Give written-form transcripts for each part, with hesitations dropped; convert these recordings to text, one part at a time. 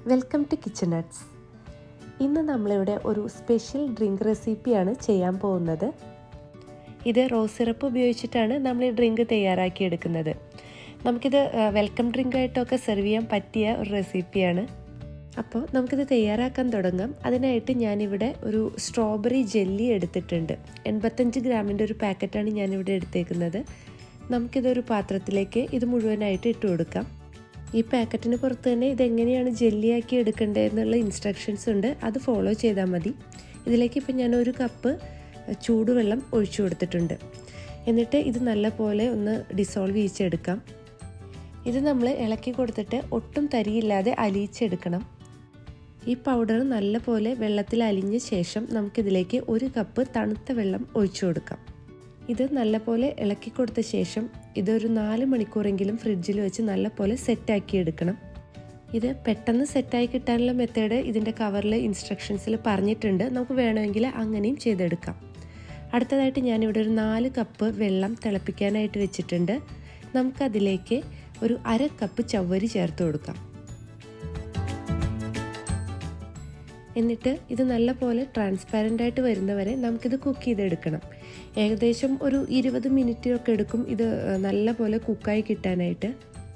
Welcome to kitchen nuts. ഇന്ന് നമ്മളിവിടെ ഒരു സ്പെഷ്യൽ ഡ്രിങ്ക് റെസിപ്പിയാണ് ചെയ്യാൻ പോകുന്നത്. ഇത് റോസ് സിറപ്പ് ഉപയോഗിച്ചിട്ടാണ് നമ്മൾ ഈ ഡ്രിങ്ക് തയ്യാറാക്കിയെടുക്കുന്നത്. നമുക്കിത് വെൽക്കം ഡ്രിങ്ക് ആയിട്ടൊക്കെ സെർവ് ചെയ്യാൻ പറ്റിയ ഒരു റെസിപ്പിയാണ്. അപ്പോൾ നമുക്കിത് തയ്യാറാക്കാൻ തുടങ്ങാം. അതിനായിട്ട് ഞാനിവിടെ ഒരു സ്ട്രോബെറി ജെല്ലി എടുത്തിട്ടുണ്ട്. 85 ഗ്രാമിൻ്റെ ഒരു പാക്കറ്റാണ് ഞാനിവിടെ എടുത്തേക്കുന്നത്. നമുക്കിതൊരു പാത്രത്തിലേക്ക് ഇത് മുഴുവനായിട്ട് ഇട്ട് കൊടുക്കാം. ഈ പാക്കറ്റിന് പുറത്ത് തന്നെ ഇതെങ്ങനെയാണ് ജെല്ലിയാക്കി എടുക്കേണ്ടതെന്നുള്ള ഇൻസ്ട്രക്ഷൻസ് ഉണ്ട്, അത് ഫോളോ ചെയ്താൽ മതി. ഇതിലേക്ക് ഇപ്പം ഞാൻ ഒരു കപ്പ് ചൂടുവെള്ളം ഒഴിച്ചു കൊടുത്തിട്ടുണ്ട്. എന്നിട്ട് ഇത് നല്ലപോലെ ഒന്ന് ഡിസോൾവ് ചെയ്യിച്ചെടുക്കാം. ഇത് നമ്മൾ ഇളക്കി കൊടുത്തിട്ട് ഒട്ടും തരിയില്ലാതെ അലിയിച്ചെടുക്കണം. ഈ പൗഡർ നല്ലപോലെ വെള്ളത്തിൽ അലിഞ്ഞ ശേഷം നമുക്കിതിലേക്ക് ഒരു കപ്പ് തണുത്ത വെള്ളം ഒഴിച്ചു കൊടുക്കാം. ഇത് നല്ലപോലെ ഇളക്കി കൊടുത്ത ശേഷം ഇതൊരു 4 മണിക്കൂറെങ്കിലും ഫ്രിഡ്ജിൽ വെച്ച് നല്ലപോലെ സെറ്റാക്കി എടുക്കണം. ഇത് പെട്ടെന്ന് സെറ്റായി കിട്ടാനുള്ള മെത്തേഡ് ഇതിൻ്റെ കവറിൽ ഇൻസ്ട്രക്ഷൻസിൽ പറഞ്ഞിട്ടുണ്ട്. നമുക്ക് വേണമെങ്കിൽ അങ്ങനെയും ചെയ്തെടുക്കാം. അടുത്തതായിട്ട് ഞാനിവിടെ ഒരു 4 കപ്പ് വെള്ളം തിളപ്പിക്കാനായിട്ട് വെച്ചിട്ടുണ്ട്. നമുക്കതിലേക്ക് ഒരു 1/2 കപ്പ് ചവ്വരി ചേർത്ത് കൊടുക്കാം. എന്നിട്ട് ഇത് നല്ലപോലെ ട്രാൻസ്പാരൻ്റ് ആയിട്ട് വരുന്നവരെ നമുക്കിത് കുക്ക് ചെയ്തെടുക്കണം. ഏകദേശം ഒരു 20 മിനിറ്റൊക്കെ എടുക്കും ഇത് നല്ലപോലെ കുക്കായി കിട്ടാനായിട്ട്.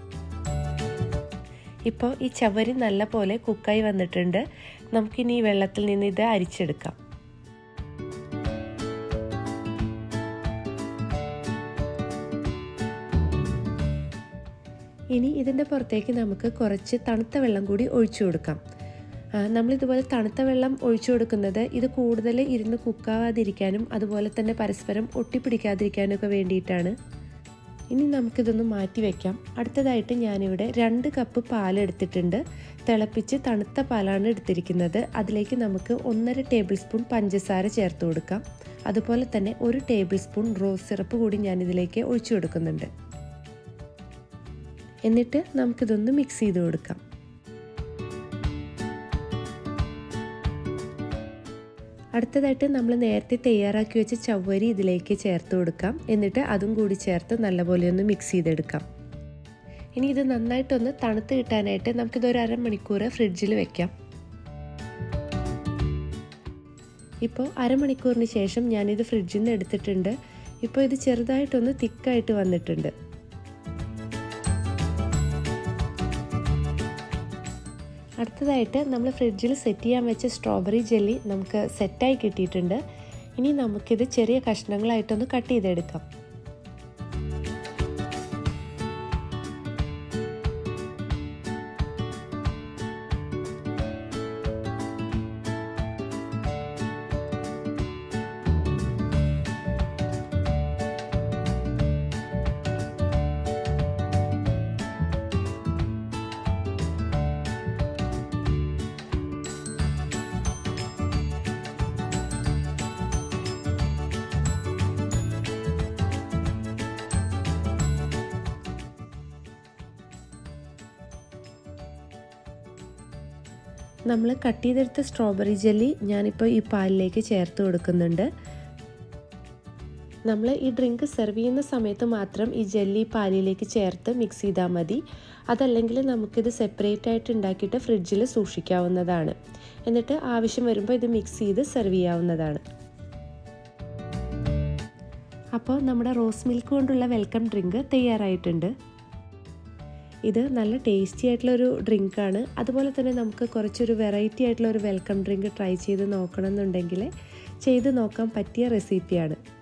ഇപ്പോൾ ഈ ചവരി നല്ലപോലെ കുക്കായി വന്നിട്ടുണ്ട്. നമുക്കിനി ഈ വെള്ളത്തിൽ നിന്ന് ഇത് അരിച്ചെടുക്കാം. ഇനി ഇതിൻ്റെ പുറത്തേക്ക് നമുക്ക് കുറച്ച് തണുത്ത വെള്ളം കൂടി ഒഴിച്ചു കൊടുക്കാം. നമ്മളിതുപോലെ തണുത്ത വെള്ളം ഒഴിച്ചു കൊടുക്കുന്നത് ഇത് കൂടുതൽ ഇരുന്ന് കുക്കാവാതിരിക്കാനും അതുപോലെ തന്നെ പരസ്പരം ഒട്ടിപ്പിടിക്കാതിരിക്കാനൊക്കെ വേണ്ടിയിട്ടാണ്. ഇനി നമുക്കിതൊന്ന് മാറ്റി വയ്ക്കാം. അടുത്തതായിട്ട് ഞാനിവിടെ 2 കപ്പ് പാലെടുത്തിട്ടുണ്ട്. തിളപ്പിച്ച് തണുത്ത പാലാണ് എടുത്തിരിക്കുന്നത്. അതിലേക്ക് നമുക്ക് 1.5 ടേബിൾ സ്പൂൺ പഞ്ചസാര ചേർത്ത് കൊടുക്കാം. അതുപോലെ തന്നെ 1 ടേബിൾ സ്പൂൺ റോസ് സിറപ്പ് കൂടി ഞാനിതിലേക്ക് ഒഴിച്ചു കൊടുക്കുന്നുണ്ട്. എന്നിട്ട് നമുക്കിതൊന്ന് മിക്സ് ചെയ്ത് കൊടുക്കാം. അടുത്തതായിട്ട് നമ്മൾ നേരത്തെ തയ്യാറാക്കി വെച്ച ചവ്വരി ഇതിലേക്ക് ചേർത്ത് കൊടുക്കാം. എന്നിട്ട് അതും കൂടി ചേർത്ത് നല്ലപോലെ ഒന്ന് മിക്സ് ചെയ്തെടുക്കാം. ഇനി ഇത് നന്നായിട്ടൊന്ന് തണുത്ത് കിട്ടാനായിട്ട് നമുക്കിതൊരു 1/2 മണിക്കൂർ ഫ്രിഡ്ജിൽ വെക്കാം. ഇപ്പോൾ 1/2 മണിക്കൂറിന് ശേഷം ഞാനിത് ഫ്രിഡ്ജിൽ നിന്ന് എടുത്തിട്ടുണ്ട്. ഇപ്പോൾ ഇത് ചെറുതായിട്ടൊന്ന് തിക്കായിട്ട് വന്നിട്ടുണ്ട്. അടുത്തതായിട്ട് നമ്മൾ ഫ്രിഡ്ജിൽ സെറ്റ് ചെയ്യാൻ വെച്ച സ്ട്രോബെറി ജെല്ലി നമുക്ക് സെറ്റായി കിട്ടിയിട്ടുണ്ട്. ഇനി നമുക്കിത് ചെറിയ കഷ്ണങ്ങളായിട്ടൊന്ന് കട്ട് ചെയ്തെടുക്കാം. നമ്മൾ കട്ട് ചെയ്തെടുത്ത സ്ട്രോബെറി ജെല്ലി ഞാനിപ്പോൾ ഈ പാലിലേക്ക് ചേർത്ത് കൊടുക്കുന്നുണ്ട്. നമ്മൾ ഈ ഡ്രിങ്ക് സെർവ് ചെയ്യുന്ന സമയത്ത് മാത്രം ഈ ജെല്ലി പാലിലേക്ക് ചേർത്ത് മിക്സ് ചെയ്താൽ മതി. അതല്ലെങ്കിൽ നമുക്കിത് സെപ്പറേറ്റ് ആയിട്ട് ഉണ്ടാക്കിയിട്ട് ഫ്രിഡ്ജിൽ സൂക്ഷിക്കാവുന്നതാണ്. എന്നിട്ട് ആവശ്യം വരുമ്പോൾ ഇത് മിക്സ് ചെയ്ത് സെർവ് ചെയ്യാവുന്നതാണ്. അപ്പോൾ നമ്മുടെ റോസ് മിൽക്ക് കൊണ്ടുള്ള വെൽക്കം ഡ്രിങ്ക് തയ്യാറായിട്ടുണ്ട്. ഇത് നല്ല ടേസ്റ്റി ആയിട്ടുള്ളൊരു ഡ്രിങ്കാണ്. അതുപോലെ തന്നെ നമുക്ക് കുറച്ചൊരു വെറൈറ്റി ആയിട്ടുള്ളൊരു വെൽക്കം ഡ്രിങ്ക് ട്രൈ ചെയ്ത് നോക്കണം എന്നുണ്ടെങ്കിൽ ചെയ്ത് നോക്കാൻ പറ്റിയ റെസിപ്പിയാണ്.